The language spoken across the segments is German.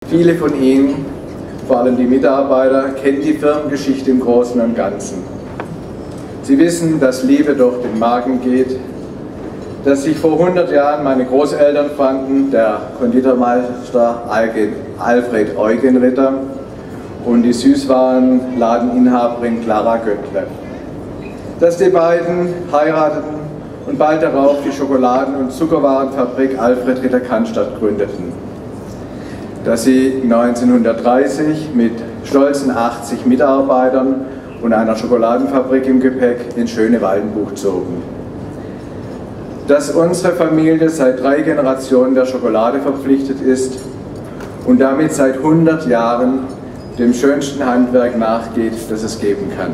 Viele von Ihnen, vor allem die Mitarbeiter, kennen die Firmengeschichte im Großen und Ganzen. Sie wissen, dass Liebe durch den Magen geht, dass sich vor 100 Jahren meine Großeltern fanden, der Konditormeister Alfred Eugen Ritter und die Süßwarenladeninhaberin Clara Göttler. Dass die beiden heirateten und bald darauf die Schokoladen- und Zuckerwarenfabrik Alfred Ritter Cannstatt gründeten. Dass sie 1930 mit stolzen 80 Mitarbeitern und einer Schokoladenfabrik im Gepäck ins schöne Waldenbuch zogen. Dass unsere Familie seit 3 Generationen der Schokolade verpflichtet ist und damit seit 100 Jahren dem schönsten Handwerk nachgeht, das es geben kann.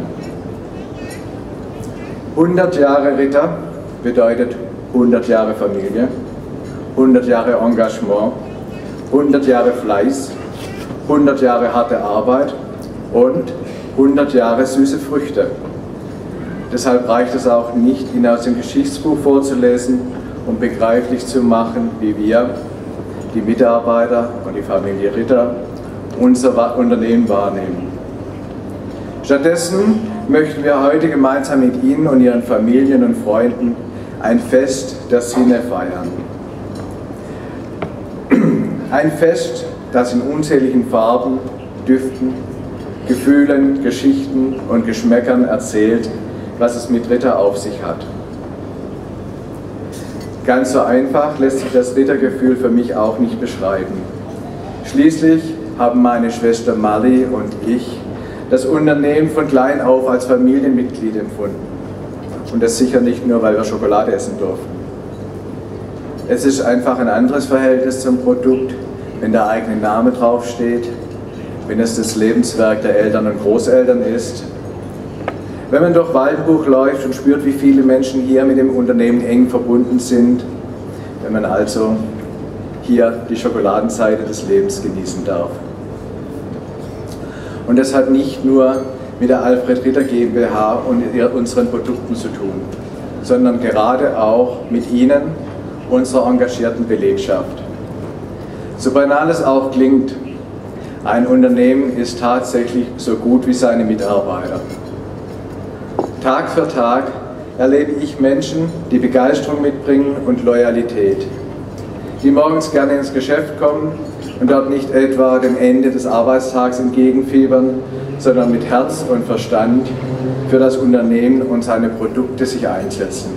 100 Jahre Ritter bedeutet 100 Jahre Familie, 100 Jahre Engagement, 100 Jahre Fleiß, 100 Jahre harte Arbeit und 100 Jahre süße Früchte. Deshalb reicht es auch nicht, ihn aus dem Geschichtsbuch vorzulesen und begreiflich zu machen, wie wir, die Mitarbeiter und die Familie Ritter, unser Unternehmen wahrnehmen. Stattdessen möchten wir heute gemeinsam mit Ihnen und Ihren Familien und Freunden ein Fest der Sinne feiern. Ein Fest, das in unzähligen Farben, Düften, Gefühlen, Geschichten und Geschmäckern erzählt, was es mit Ritter auf sich hat. Ganz so einfach lässt sich das Rittergefühl für mich auch nicht beschreiben. Schließlich haben meine Schwester Mali und ich das Unternehmen von klein auf als Familienmitglied empfunden. Und das sicher nicht nur, weil wir Schokolade essen durften. Es ist einfach ein anderes Verhältnis zum Produkt, wenn der eigene Name draufsteht, wenn es das Lebenswerk der Eltern und Großeltern ist. Wenn man durch Waldenbuch läuft und spürt, wie viele Menschen hier mit dem Unternehmen eng verbunden sind, wenn man also hier die Schokoladenseite des Lebens genießen darf. Und das hat nicht nur mit der Alfred Ritter GmbH und unseren Produkten zu tun, sondern gerade auch mit Ihnen, unserer engagierten Belegschaft. So banal es auch klingt, ein Unternehmen ist tatsächlich so gut wie seine Mitarbeiter. Tag für Tag erlebe ich Menschen, die Begeisterung mitbringen und Loyalität, die morgens gerne ins Geschäft kommen und dort nicht etwa dem Ende des Arbeitstags entgegenfiebern, sondern mit Herz und Verstand für das Unternehmen und seine Produkte sich einsetzen.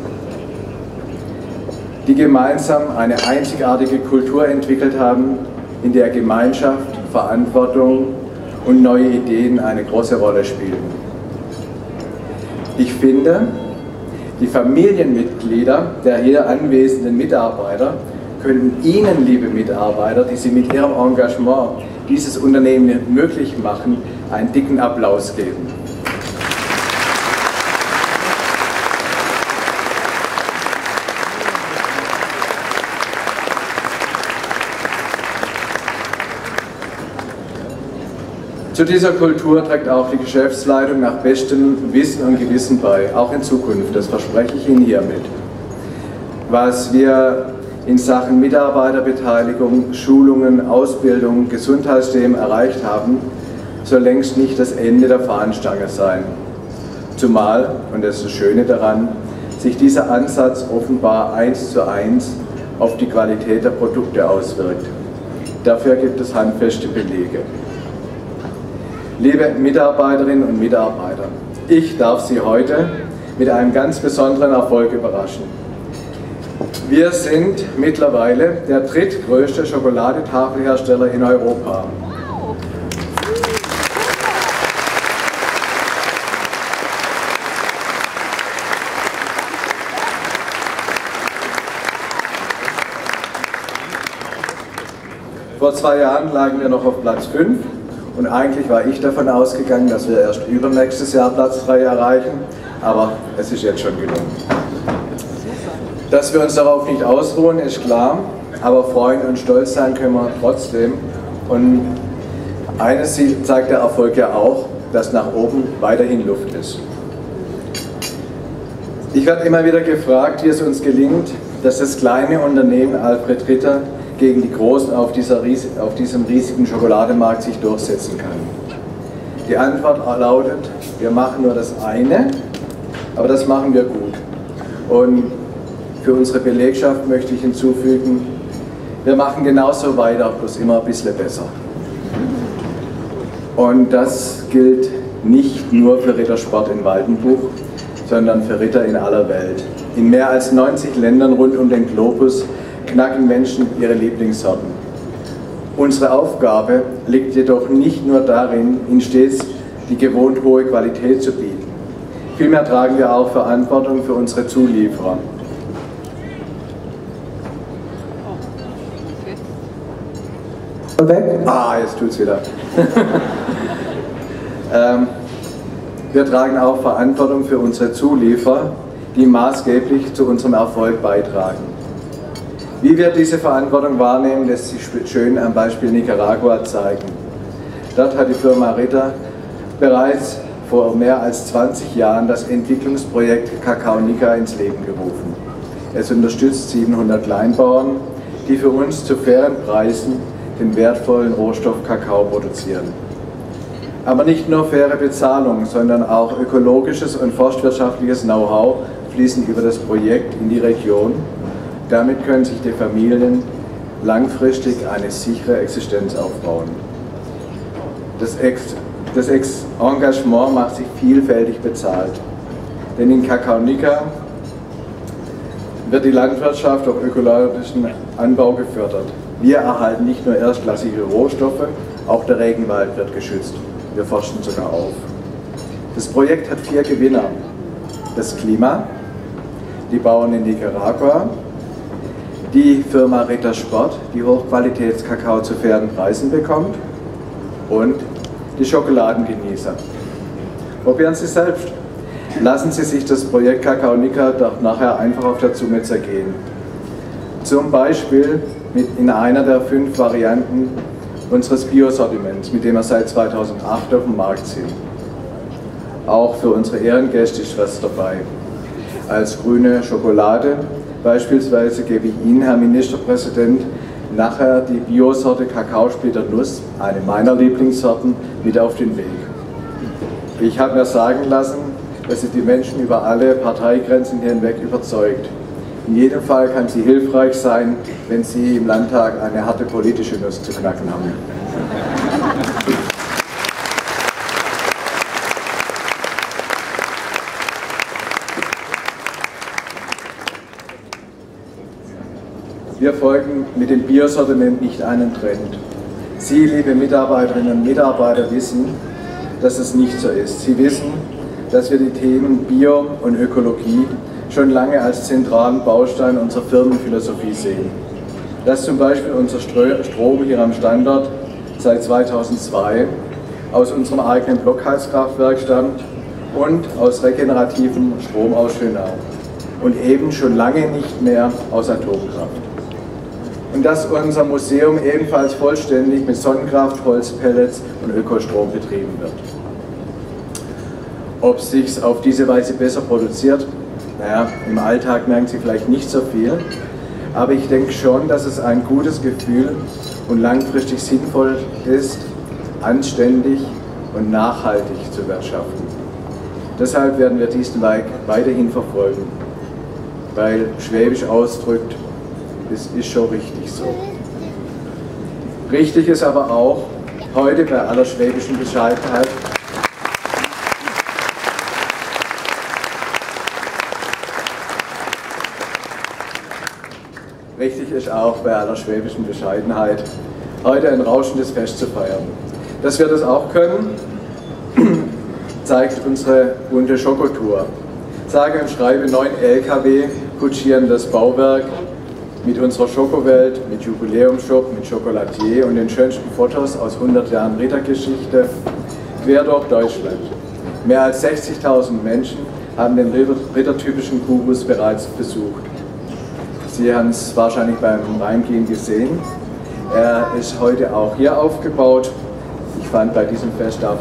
Die gemeinsam eine einzigartige Kultur entwickelt haben, in der Gemeinschaft, Verantwortung und neue Ideen eine große Rolle spielen. Ich finde, die Familienmitglieder der hier anwesenden Mitarbeiter können Ihnen, liebe Mitarbeiter, die Sie mit Ihrem Engagement dieses Unternehmen möglich machen, einen dicken Applaus geben. Zu dieser Kultur trägt auch die Geschäftsleitung nach bestem Wissen und Gewissen bei, auch in Zukunft, das verspreche ich Ihnen hiermit. Was wir in Sachen Mitarbeiterbeteiligung, Schulungen, Ausbildung, Gesundheitsthemen erreicht haben, soll längst nicht das Ende der Fahnenstange sein. Zumal, und das ist das Schöne daran, sich dieser Ansatz offenbar 1:1 auf die Qualität der Produkte auswirkt. Dafür gibt es handfeste Belege. Liebe Mitarbeiterinnen und Mitarbeiter, ich darf Sie heute mit einem ganz besonderen Erfolg überraschen. Wir sind mittlerweile der drittgrößte Schokoladetafelhersteller in Europa. Vor 2 Jahren lagen wir noch auf Platz 5. Und eigentlich war ich davon ausgegangen, dass wir erst übernächstes Jahr Platz 3 erreichen, aber es ist jetzt schon gelungen. Dass wir uns darauf nicht ausruhen, ist klar, aber freuen und stolz sein können wir trotzdem. Und eines zeigt der Erfolg ja auch, dass nach oben weiterhin Luft ist. Ich werde immer wieder gefragt, wie es uns gelingt, dass das kleine Unternehmen Alfred Ritter gegen die Großen auf diesem riesigen Schokolademarkt sich durchsetzen kann. Die Antwort lautet, wir machen nur das eine, aber das machen wir gut. Und für unsere Belegschaft möchte ich hinzufügen, wir machen genauso weiter, bloß immer ein bisschen besser. Und das gilt nicht nur für Rittersport in Waldenbuch, sondern für Ritter in aller Welt. In mehr als 90 Ländern rund um den Globus knacken Menschen ihre Lieblingssorten. Unsere Aufgabe liegt jedoch nicht nur darin, ihnen stets die gewohnt hohe Qualität zu bieten. Vielmehr tragen wir auch Verantwortung für unsere Zulieferer. Weg? Jetzt tut's wieder. Wir tragen auch Verantwortung für unsere Zulieferer, die maßgeblich zu unserem Erfolg beitragen. Wie wir diese Verantwortung wahrnehmen, lässt sich schön am Beispiel Nicaragua zeigen. Dort hat die Firma Ritter bereits vor mehr als 20 Jahren das Entwicklungsprojekt Kakao Nica ins Leben gerufen. Es unterstützt 700 Kleinbauern, die für uns zu fairen Preisen den wertvollen Rohstoff Kakao produzieren. Aber nicht nur faire Bezahlung, sondern auch ökologisches und forstwirtschaftliches Know-how fließen über das Projekt in die Region. Damit können sich die Familien langfristig eine sichere Existenz aufbauen. Das Engagement macht sich vielfältig bezahlt, denn in Kakao Nica wird die Landwirtschaft durch ökologischen Anbau gefördert. Wir erhalten nicht nur erstklassige Rohstoffe, auch der Regenwald wird geschützt. Wir forschen sogar auf. Das Projekt hat 4 Gewinner. Das Klima, die Bauern in Nicaragua, die Firma Rittersport, die Hochqualitätskakao zu fairen Preisen bekommt, und die Schokoladengenießer. Probieren Sie selbst. Lassen Sie sich das Projekt Kakao Nica doch nachher einfach auf der Zunge zergehen. Zum Beispiel in einer der 5 Varianten unseres Bio-Sortiments, mit dem wir seit 2008 auf dem Markt sind. Auch für unsere Ehrengäste ist was dabei. Als grüne Schokolade beispielsweise gebe ich Ihnen, Herr Ministerpräsident, nachher die Bio-Sorte Kakaosplitternuss, eine meiner Lieblingssorten, mit auf den Weg. Ich habe mir sagen lassen, dass sie die Menschen über alle Parteigrenzen hinweg überzeugt. In jedem Fall kann sie hilfreich sein, wenn Sie im Landtag eine harte politische Nuss zu knacken haben. Wir folgen mit dem Biosortiment nicht einem Trend. Sie, liebe Mitarbeiterinnen und Mitarbeiter, wissen, dass es nicht so ist. Sie wissen, dass wir die Themen Bio und Ökologie schon lange als zentralen Baustein unserer Firmenphilosophie sehen. Dass zum Beispiel unser Strom hier am Standort seit 2002 aus unserem eigenen Blockheizkraftwerk stammt und aus regenerativem Strom aus Schönau und eben schon lange nicht mehr aus Atomkraft. Und dass unser Museum ebenfalls vollständig mit Sonnenkraft, Holzpellets und Ökostrom betrieben wird. Ob es sich auf diese Weise besser produziert? Naja, im Alltag merken Sie vielleicht nicht so viel, aber ich denke schon, dass es ein gutes Gefühl und langfristig sinnvoll ist, anständig und nachhaltig zu wirtschaften. Deshalb werden wir diesen Weg weiterhin verfolgen, weil Schwäbisch ausdrückt, es ist schon richtig so. Richtig ist aber auch, heute bei aller schwäbischen Bescheidenheit, heute ein rauschendes Fest zu feiern. Dass wir das auch können, zeigt unsere bunte Schokotour. Sage und schreibe 9 LKW kutschieren das Bauwerk mit unserer Schokowelt, mit Jubiläumsshop, mit Chocolatier und den schönsten Fotos aus 100 Jahren Rittergeschichte quer durch Deutschland. Mehr als 60.000 Menschen haben den rittertypischen Kubus bereits besucht. Sie haben es wahrscheinlich beim Reingehen gesehen. Er ist heute auch hier aufgebaut. Ich fand bei diesem Fest auch